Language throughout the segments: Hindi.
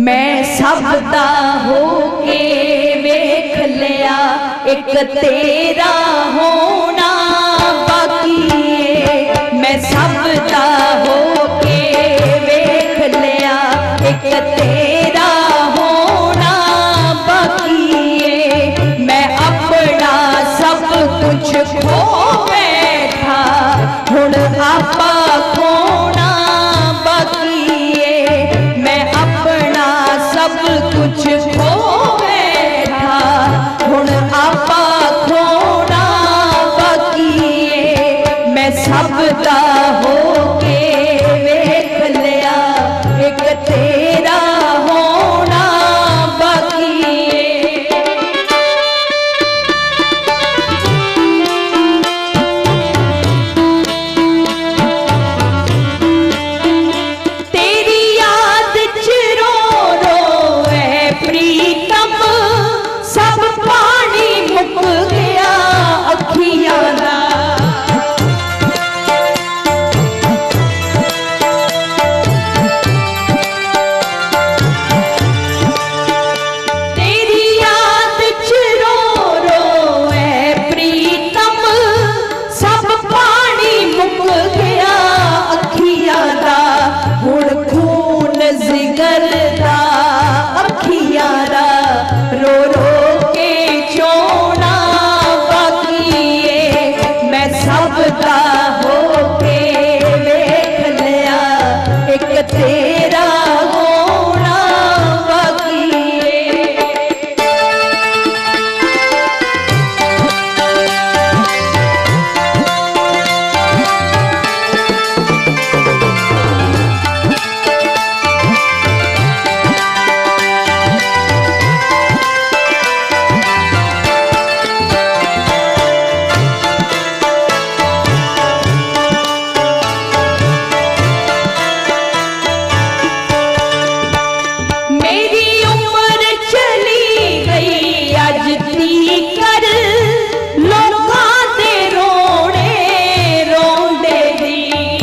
मैं सब दा हो के वेख लिया, एक तेरा होना बाकी है। मैं सब दा हो के वेख लिया, एक तेरा होना बाकी है। मैं अपना सब कुछ खो बैठा, हुण आपा खोना बाकी है। मैं अपना सब कुछ खो बैठा, हुण आपा खोना बाकी है। मैं सब दा हो के वेख लिया, एक तेरा होना बाकी है। तेरी याद च रो रो है प्रीतम, सब पानी मुक गया अखियां दा। तेरी याद च रो रो है प्रीतम, सब पानी मुक गया अखियां दा। हुण खून जिगर दा अखियां दा, रो रो के चोना बाकी है। मैं सब दा हो के वेख लिया, एक तेरा होना बाकी है। मेरी उम्र चली गई अज तीकर, लोकां दे रोने रोंदे दी।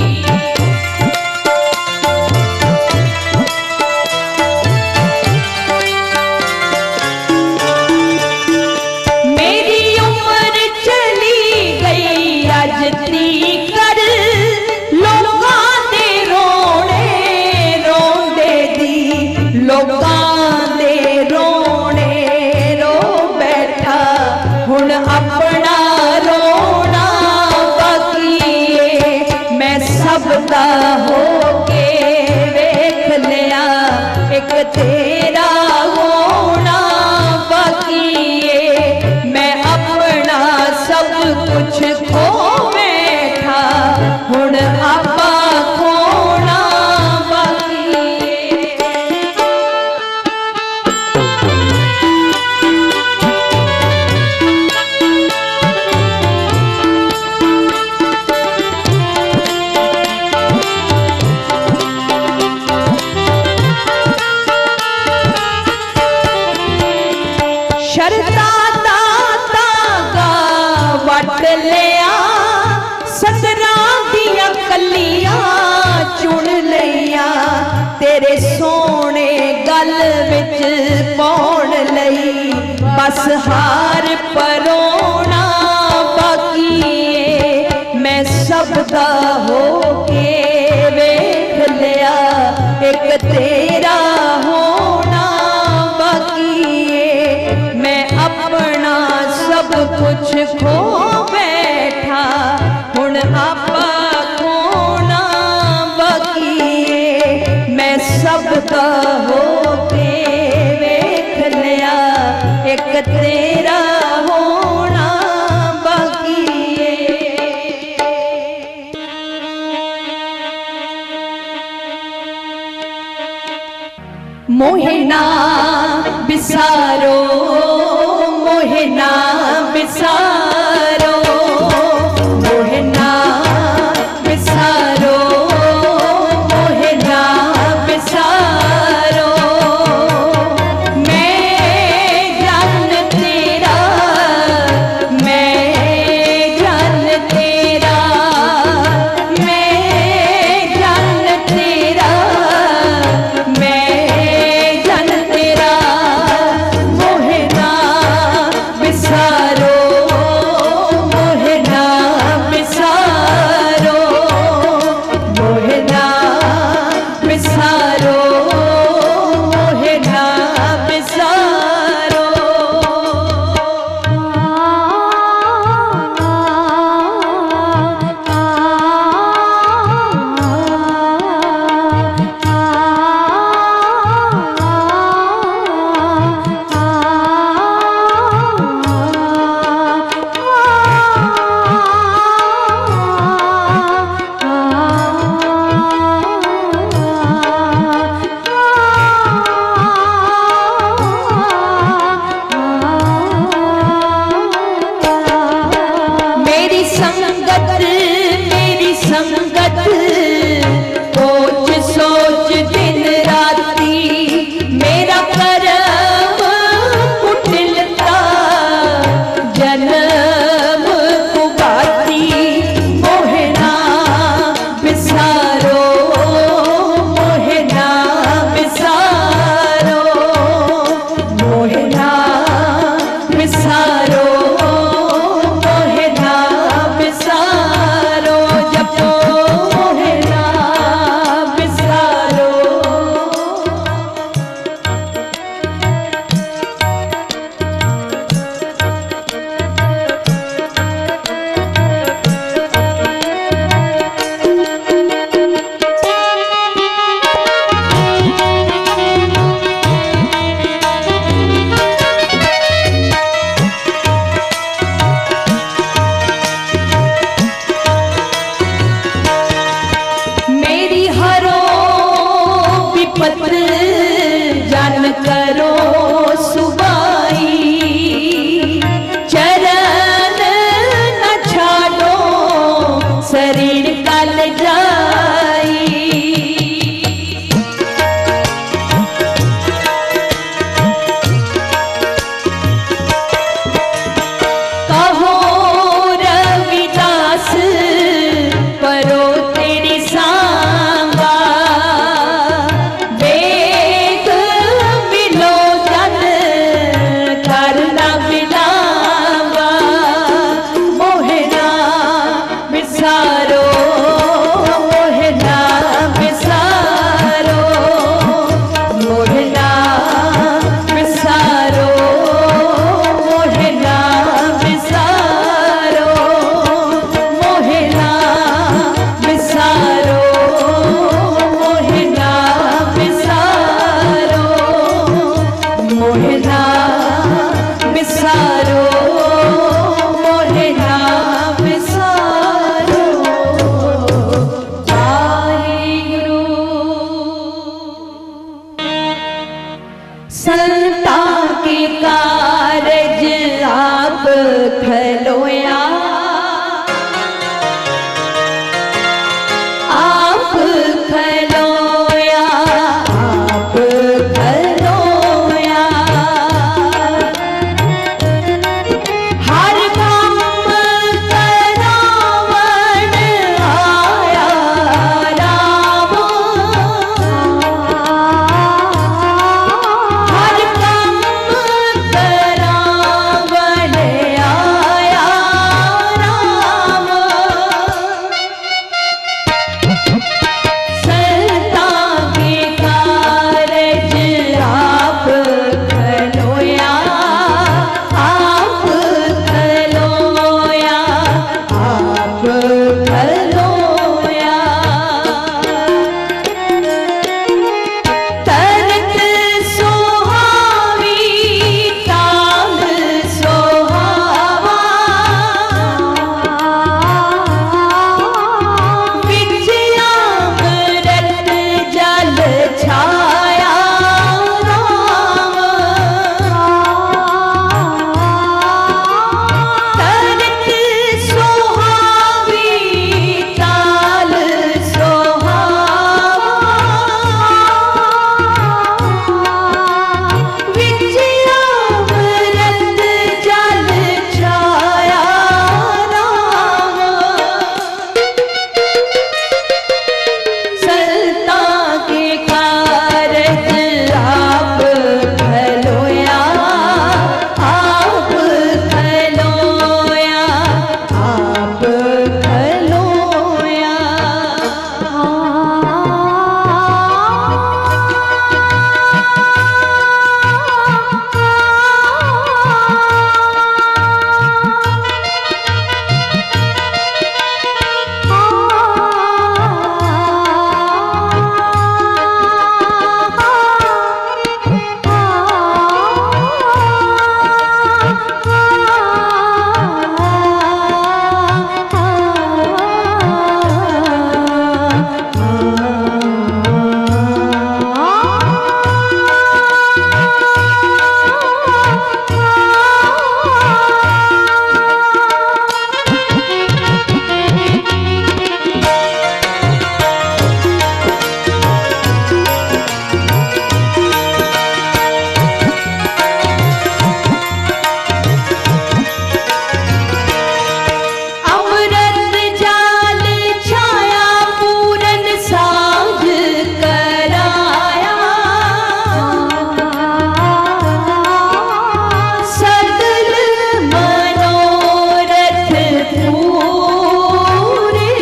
मेरी उम्र चली गई अज तीकर, लोकां दे रोने रोंदे दी। लोकां दे रोने रो बैठा, हुण अपना रोना बाकी है। मैं सब दा हो के वेख लिया, एक तेरा होना बाकी है। मैं अपना सब कुछ खो बैठा, हुण आपा खोना बाकी है। शरता दाता गा वट लिया, सतरां दियां कलियां चुन लिया। तेरे सोने गल विच पाउण लई, बस हार परोना बाकी है। मैं सब दा हो के वेख लिया, एक तेरा होना बाकी है। मैं अपना सब कुछ खो बैठा, हुण आपा खोना बाकी है। मैं सब दा हो के वेख लिया, एक तेरा होना बाकी है। मोहे ना बिसारो, मोहे ना बिसारो, मोहे ना बिसारो, मोहे ना बिसारो। मैं जान तेरा, मैं जान तेरा, मैं जान तेरा, मैं संता के कारज आप खलोया, आप खलोया, आप खलोया। हर काम करावन आया राम, हर काम करावन आया राम। संता के कारज आप खलोया, आप खलोया, आप खलोया। तरत सोहावी ताल सोहावा, विजयामृत जल छाया राम। तरत सोहावी ताल सोहावा, विजयामृत जल छाया राम। संता के कारज आप खलोया, आप खलोया, आप खलोया। अमृत जाल छाया पूरन साँझ कराया, सकल मनोरथ पूरे।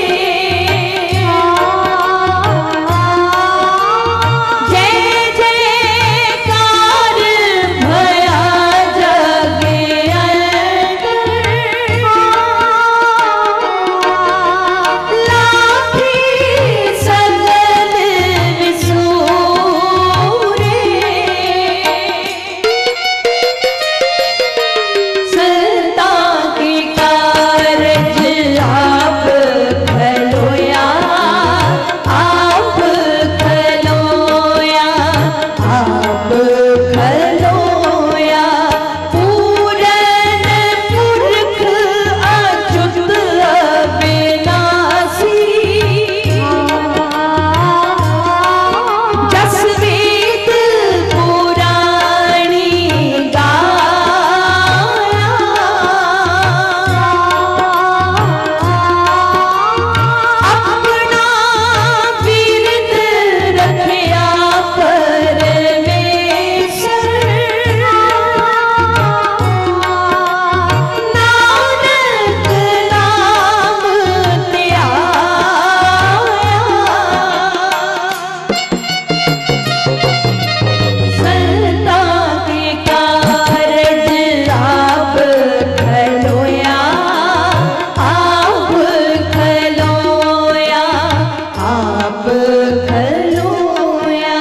जय जयकार भया जगे अंतर, लाठी सकल विसूरे। संता के कारज आप खलोया, आप खलोया, आप खलोया। पूरन पुरख अच्युत अविनाशी, जस वेद पुराणी गाया। अपना बिरद रखया परमेश्वर, नानक नाम त्याया। संता के कारज आप खलोया, आप खलोया, आप खलोया।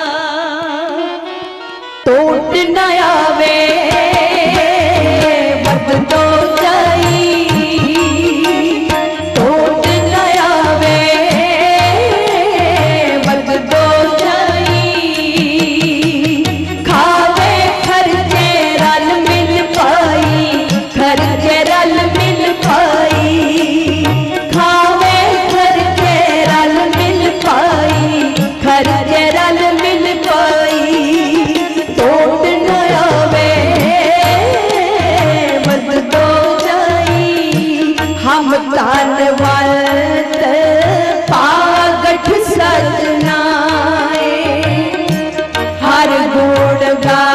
टोट न आवे बद तो जाई, टोट न आवे बद तो जाई। खा उठा